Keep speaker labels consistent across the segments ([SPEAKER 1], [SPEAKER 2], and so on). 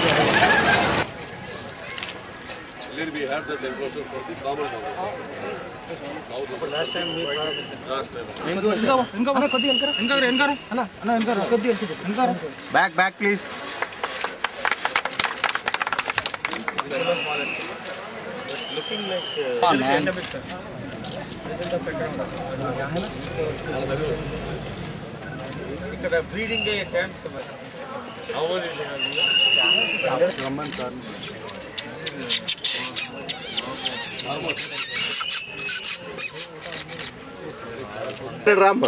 [SPEAKER 1] Earlier we had the enclosure for the common houses. Now last time we
[SPEAKER 2] back please.
[SPEAKER 1] looking like
[SPEAKER 2] endemic, sir.
[SPEAKER 1] ఇక్కడ breeding అయ్యే chance
[SPEAKER 2] రాంబ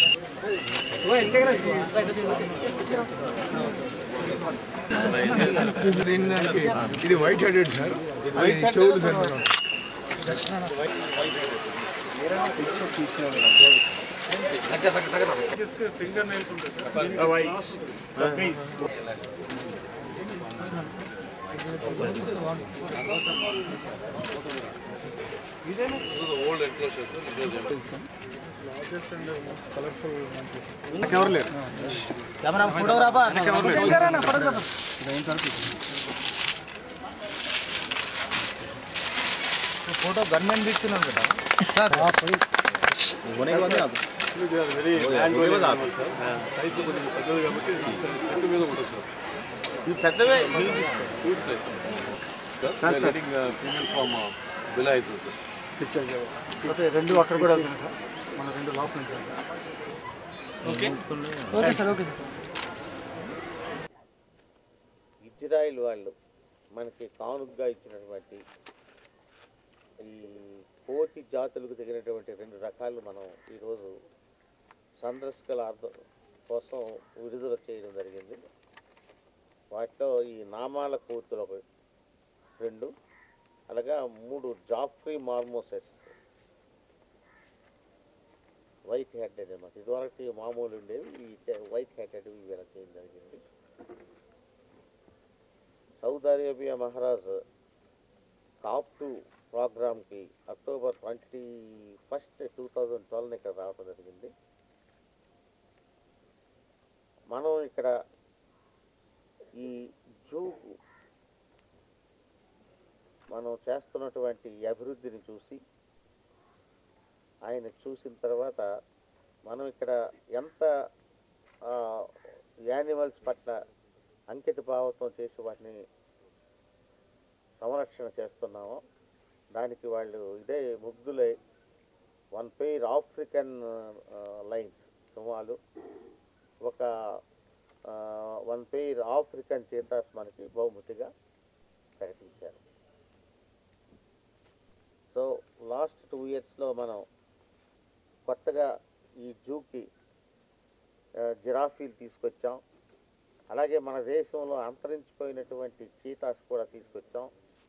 [SPEAKER 3] ఇది white headed sir, చెవులు sir.
[SPEAKER 1] Finger nails ఉంటాయి. Old enclosures
[SPEAKER 3] ఎవరు లేరు
[SPEAKER 2] photo gunmen తీస్తున్నాం కదా సార్.
[SPEAKER 1] సైజు కొంచెం పెద్దది కాబట్టి చెట్టు మీద ఉంటుంది సార్. ఇది పెద్దవే ఫీమేల్ ఫామ్ బిలా అవుతుంది సార్.
[SPEAKER 3] రెండు అక్కడ కూడా వెళ్తున్నాయి సార్, మన రెండు లోపల
[SPEAKER 2] ఓకే సార్. ఓకే
[SPEAKER 4] ఇజ్రాయిల్ వాళ్ళు మనకి కానుకగా ఇచ్చినటువంటి ఈ కోటి జాతులకు తగినటువంటి 2 రకాలు మనం ఈరోజు సందర్శకుల కోసం విడుదల చేయడం జరిగింది. వాటిలో ఈ నామాల కోతులు 2, అలాగా 3 జాఫ్రీ మార్మోసెస్ వైట్ హెడెడ్ అన్నమాట. ఇదివరకు మామూలు ఉండేవి, ఈ వైట్ హెడెడ్ ఇవి చేయడం జరిగింది. సౌదీ అరేబియా మహారాజ్ కాప్2 ప్రోగ్రామ్కి అక్టోబర్ 21, 2012 ఇక్కడ రావడం జరిగింది. మనం ఇక్కడ ఈ జూకు మనం చేస్తున్నటువంటి అభివృద్ధిని చూసి ఆయన చూసిన తర్వాత మనం ఇక్కడ ఎంత యానిమల్స్ పట్ల అంకిత భావంతో చేసి వాటిని సంరక్షణ చేస్తున్నామో దానికి వాళ్ళు ఇదే ముగ్ధులై 1 పెయిర్ ఆఫ్రికన్ లైన్స్ సింహాలు, ఒక 1 పెయిర్ ఆఫ్రికన్ చీతాస్ మనకి బహుమతిగా ప్రకటించారు. సో లాస్ట్ 2 ఇయర్స్లో మనం కొత్తగా ఈ జూకి జిరాఫీలు తీసుకొచ్చాం. అలాగే మన దేశంలో అంతరించిపోయినటువంటి చీతాస్ కూడా తీసుకొచ్చాం.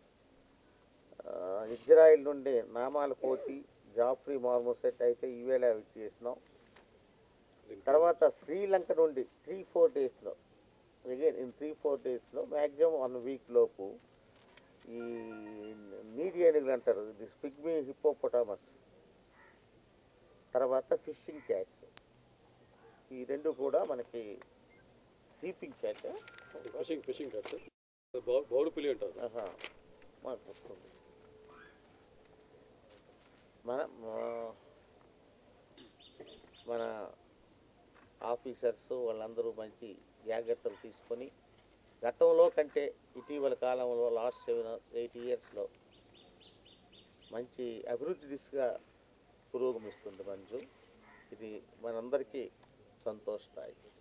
[SPEAKER 4] ఇజ్రాయిల్ నుండి నామాల కోతి, జాఫ్రీ మార్మోసెట్ అయితే ఈవేళ అవి చేసినాం. తర్వాత శ్రీలంక నుండి 3-4 డేస్లో అగైన్ ఇన్ 3-4 డేస్లో మ్యాక్సిమం 1 వీక్ లోపు ఈ నీటి ఏనుగులు అంటారు, దిస్ పిగ్మీ హిప్పోపొటామస్, తర్వాత ఫిషింగ్ క్యాట్స్, ఈ 2 కూడా మనకి స్లీపింగ్ క్యాట్
[SPEAKER 1] ఫిషింగ్ క్యాట్ బౌడు పిల్లి అంటారు
[SPEAKER 4] మాకు వస్తుంది. మన ఆఫీసర్స్ వాళ్ళందరూ మంచి జాగ్రత్తలు తీసుకొని గతంలో కంటే ఇటీవల కాలంలో లాస్ట్ 7-8 ఇయర్స్లో మంచి అభివృద్ధి దిశగా పురోగమిస్తుంది మంజు. ఇది మనందరికీ సంతోషదాయకం.